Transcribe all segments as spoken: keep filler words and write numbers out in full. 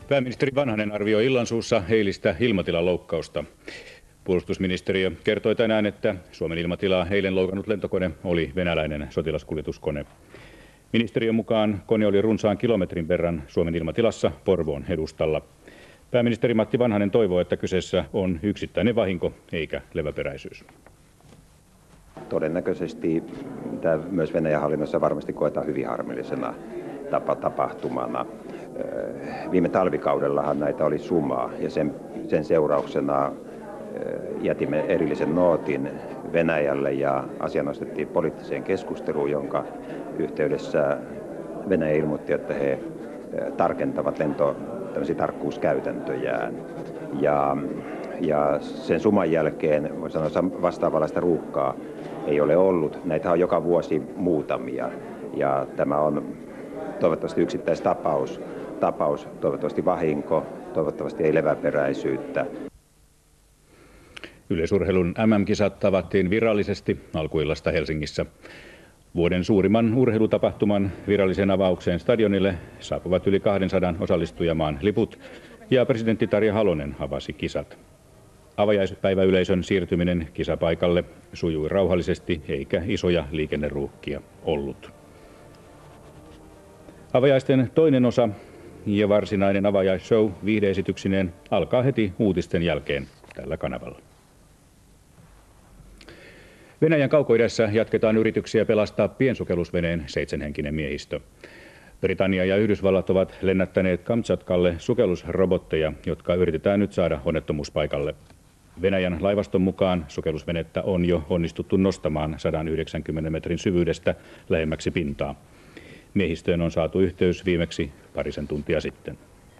Pääministeri Vanhanen arvioi illansuussa eilistä ilmatilaloukkausta. Puolustusministeriö kertoi tänään, että Suomen ilmatilaa eilen loukannut lentokone oli venäläinen sotilaskuljetuskone. Ministeriön mukaan kone oli runsaan kilometrin verran Suomen ilmatilassa Porvoon edustalla. Pääministeri Matti Vanhanen toivoo, että kyseessä on yksittäinen vahinko eikä leväperäisyys. Todennäköisesti tämä myös Venäjän hallinnossa varmasti koetaan hyvin harmillisena tapa, tapahtumana. Viime talvikaudellahan näitä oli sumaa ja sen, sen seurauksena jätimme erillisen nootin Venäjälle ja asia nostettiin poliittiseen keskusteluun, jonka yhteydessä Venäjä ilmoitti, että he tarkentavat lento tarkkuuskäytäntöjään. Ja, ja sen suman jälkeen, voi sanoa, vastaavanlaista ruuhkaa ei ole ollut. Näitä on joka vuosi muutamia ja tämä on toivottavasti yksittäistapaus, tapaus, toivottavasti vahinko, toivottavasti ei leväperäisyyttä. Yleisurheilun M M-kisat tavattiin virallisesti alkuillasta Helsingissä. Vuoden suurimman urheilutapahtuman virallisen avaukseen stadionille saapuvat yli kahdensadan osallistujamaan liput ja presidentti Tarja Halonen avasi kisat. Avajaispäiväyleisön siirtyminen kisapaikalle sujui rauhallisesti eikä isoja liikenneruuhkia ollut. Avajaisten toinen osa ja varsinainen avajaisshow viihdeesityksineen alkaa heti uutisten jälkeen tällä kanavalla. Venäjän kaukoidässä jatketaan yrityksiä pelastaa piensukellusveneen seitsemänhenkinen miehistö. Britannia ja Yhdysvallat ovat lennättäneet Kamtšatkalle sukellusrobotteja, jotka yritetään nyt saada onnettomuuspaikalle. Venäjän laivaston mukaan sukellusvenettä on jo onnistuttu nostamaan sata yhdeksänkymmentä metrin syvyydestä lähemmäksi pintaa. Miehistöön on saatu yhteys viimeksi parisen tuntia sitten.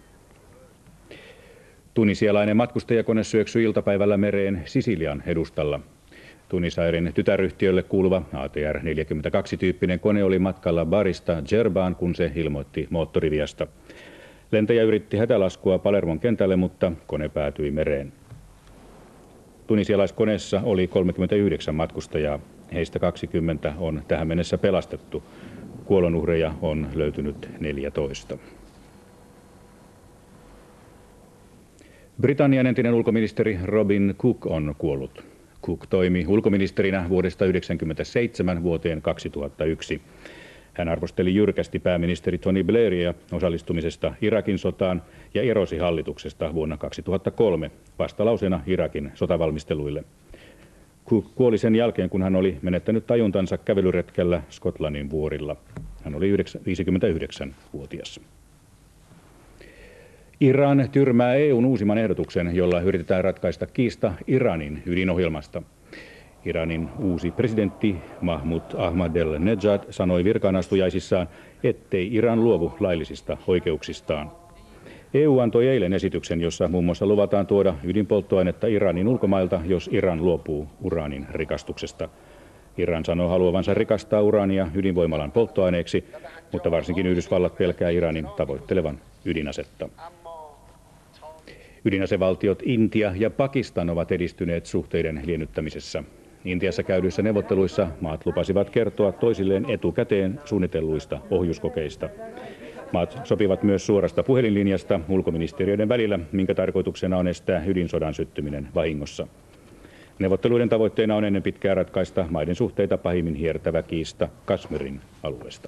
Tunisialainen matkustajakone syöksyi iltapäivällä mereen Sisilian edustalla. Tunisairin tytäryhtiölle kuuluva A T R neljäkymmentäkaksi-tyyppinen kone oli matkalla Barista Djerbaan, kun se ilmoitti moottoriviasta. Lentäjä yritti hätälaskua Palermon kentälle, mutta kone päätyi mereen. Tunisialaiskoneessa oli kolmekymmentäyhdeksän matkustajaa. Heistä kaksikymmentä on tähän mennessä pelastettu. Kuolonuhreja on löytynyt neljätoista. Britannian entinen ulkoministeri Robin Cook on kuollut. Cook toimi ulkoministerinä vuodesta yhdeksänkymmentäseitsemän vuoteen kaksituhattayksi. Hän arvosteli jyrkästi pääministeri Tony Blairia osallistumisesta Irakin sotaan ja erosi hallituksesta vuonna kaksituhattakolme vastalauseena Irakin sotavalmisteluille. Cook kuoli sen jälkeen, kun hän oli menettänyt tajuntansa kävelyretkellä Skotlannin vuorilla. Hän oli viisikymmentäyhdeksänvuotias. Iran tyrmää E U:n uusimman ehdotuksen, jolla yritetään ratkaista kiista Iranin ydinohjelmasta. Iranin uusi presidentti Mahmoud Ahmadinejad sanoi virkaanastujaisissaan, ettei Iran luovu laillisista oikeuksistaan. E U antoi eilen esityksen, jossa muun muassa luvataan tuoda ydinpolttoainetta Iranin ulkomailta, jos Iran luopuu uraanin rikastuksesta. Iran sanoo haluavansa rikastaa uraania ydinvoimalan polttoaineeksi, mutta varsinkin Yhdysvallat pelkää Iranin tavoittelevan ydinasetta. Ydinasevaltiot Intia ja Pakistan ovat edistyneet suhteiden liennyttämisessä. Intiassa käydyissä neuvotteluissa maat lupasivat kertoa toisilleen etukäteen suunnitelluista ohjuskokeista. Maat sopivat myös suorasta puhelinlinjasta ulkoministeriöiden välillä, minkä tarkoituksena on estää ydinsodan syttyminen vahingossa. Neuvotteluiden tavoitteena on ennen pitkää ratkaista maiden suhteita pahimmin hiertävä kiista Kashmirin alueesta.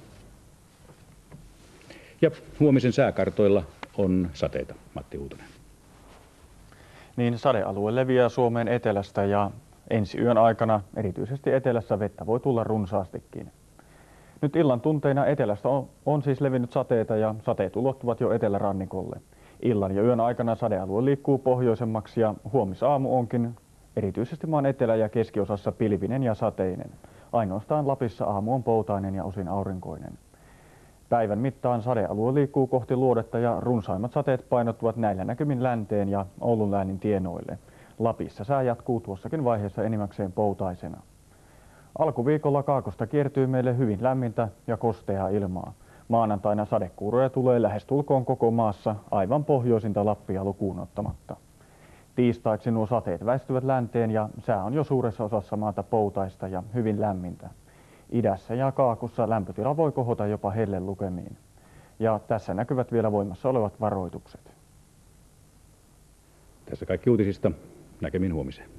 Ja huomisen sääkartoilla on sateita. Matti Huutonen. Niin, sadealue leviää Suomeen etelästä ja ensi yön aikana erityisesti etelässä vettä voi tulla runsaastikin. Nyt illan tunteina etelästä on, on siis levinnyt sateita ja sateet ulottuvat jo etelärannikolle. Illan ja yön aikana sadealue liikkuu pohjoisemmaksi ja huomisaamu onkin erityisesti maan etelä- ja keskiosassa pilvinen ja sateinen. Ainoastaan Lapissa aamu on poutainen ja osin aurinkoinen. Päivän mittaan sadealue liikkuu kohti luodetta ja runsaimmat sateet painottuvat näillä näkymin länteen ja Oulun läänin tienoille. Lapissa sää jatkuu tuossakin vaiheessa enimmäkseen poutaisena. Alkuviikolla kaakosta kiertyy meille hyvin lämmintä ja kosteaa ilmaa. Maanantaina sadekuuroja tulee lähestulkoon koko maassa aivan pohjoisinta Lappia lukuun ottamatta. Tiistaiksi nuo sateet väistyvät länteen ja sää on jo suuressa osassa maata poutaista ja hyvin lämmintä. Idässä ja kaakossa lämpötila voi kohota jopa hellelukemiin. Ja tässä näkyvät vielä voimassa olevat varoitukset. Tässä kaikki uutisista. Näkemiin huomiseen.